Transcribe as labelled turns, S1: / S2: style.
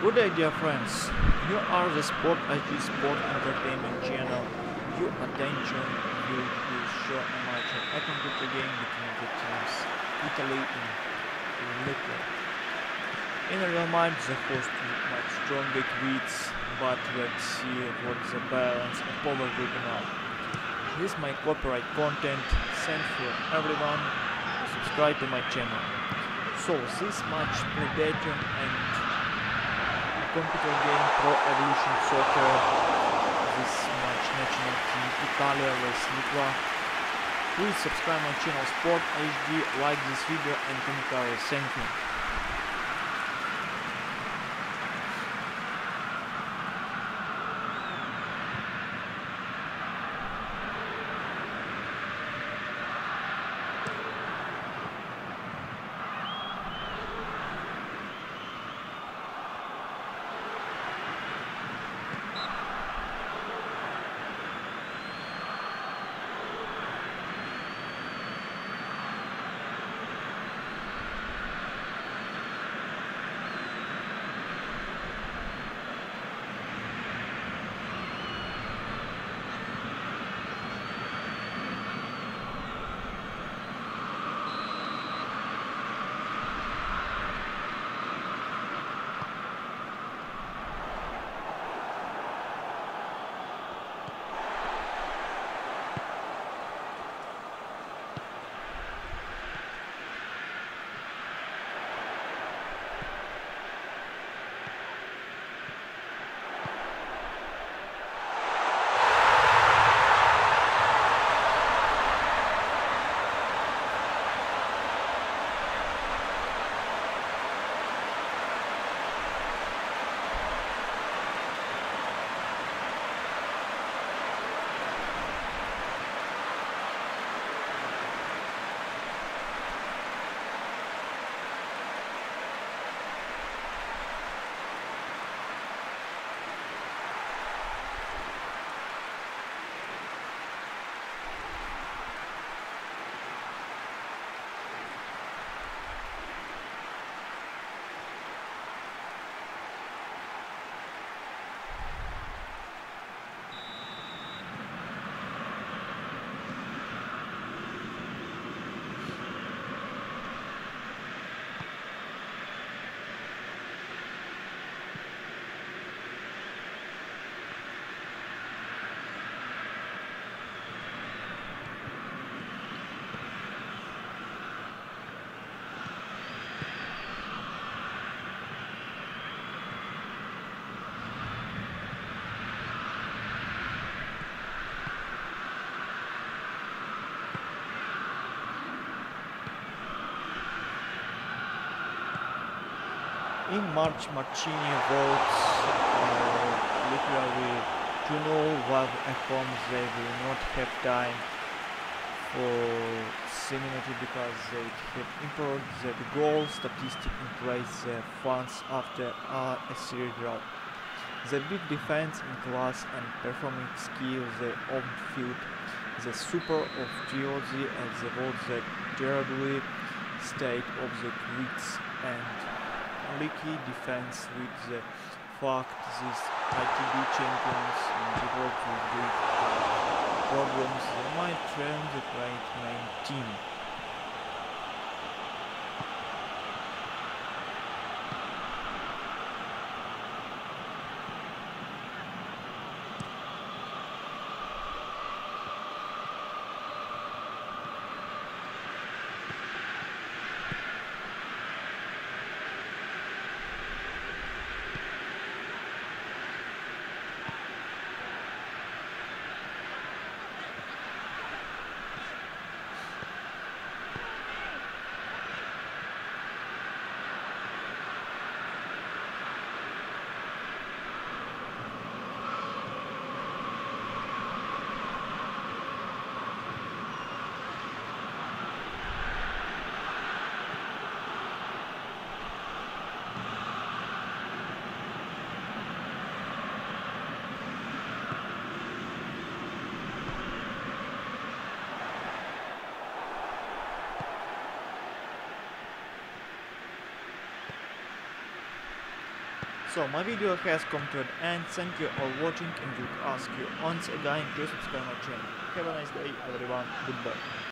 S1: Good day, dear friends. You are the Sport IG Sport Entertainment channel. Your attention will be shown a match of a computer game between the teams Italy and Lituania. In real match, the host might strongly wins, but let's see what the balance and power will be now. This is my copyright content sent for everyone who subscribe to my channel. So this match Predator and computer game Pro Evolution Soccer. This match national team Italia vs Lituania. Please subscribe my channel Sport HD, like this video and comment. Thank you. In March, Marcini votes literally to know while at home they will not have time for similarity because they have improved the goal statistic in place the fans after a series draw. The big defense in class and performing skill the on field, the super of Giozi and the both the terribly state of the quits and leaky defense with the fact these ITB champions develop with great problems they might train the great main team. So my video has come to an end. Thank you all watching, and would ask you once again to subscribe my channel. Have a nice day everyone. Goodbye.